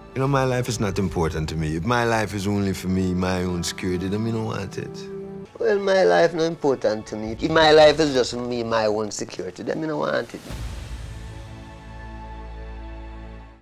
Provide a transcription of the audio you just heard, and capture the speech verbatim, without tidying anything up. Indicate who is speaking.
Speaker 1: You know, my life is not important to me. If my life is only for me, my own security, then I don't want it.
Speaker 2: Well, my life not important to me. If my life is just for me, my own security, then I don't want it.